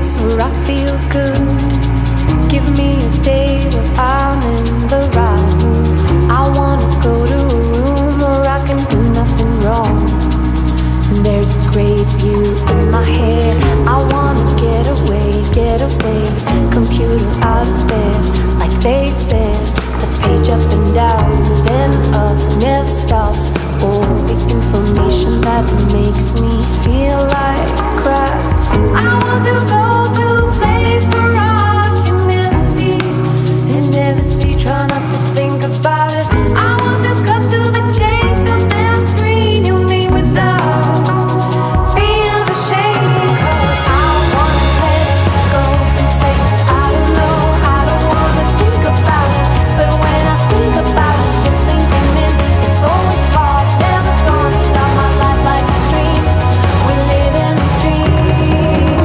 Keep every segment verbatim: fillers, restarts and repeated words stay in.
place where I feel good. Give me a day where I'm in the right mood. I wanna go to a room where I can do nothing wrong. And there's a great view in my head. I wanna get away, get away. Computer out of bed, like they said. The page up and down, then up, never stops. All the information that makes me feel like crap. I want to go to a place where I can never see and never see. Try not to think about it. I want to cut to the chase of that screen you made without being ashamed. Cause I wanna let it go and say I don't know, I don't wanna think about it. But when I think about it, just sinking in, it's always part, never gonna stop my life like a stream. We live in a dream.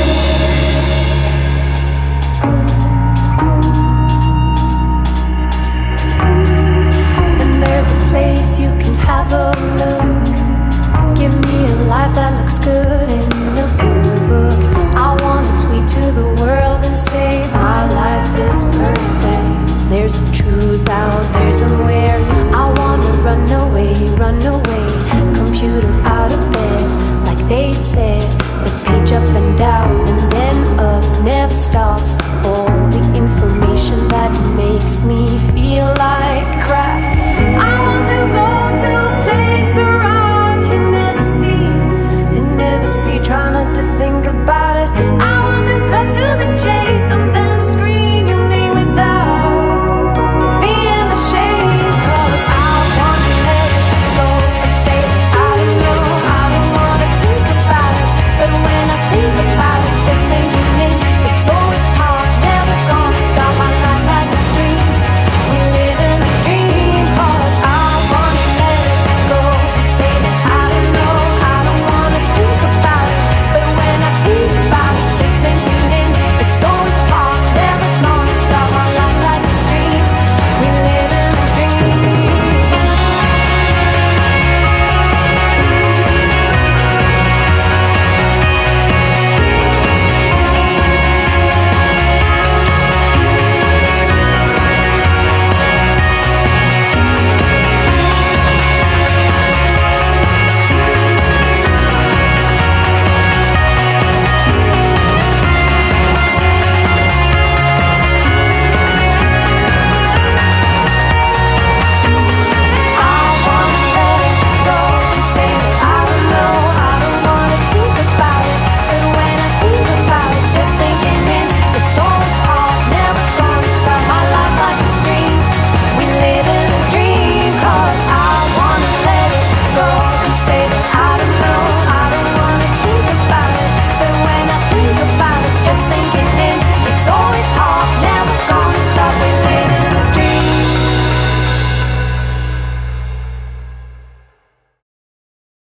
And there's a place you can have a look. Give me a life that looks good in the blue book. I wanna tweet to the world and say my life is perfect. There's a truth out there somewhere. I wanna run away, run away. Computer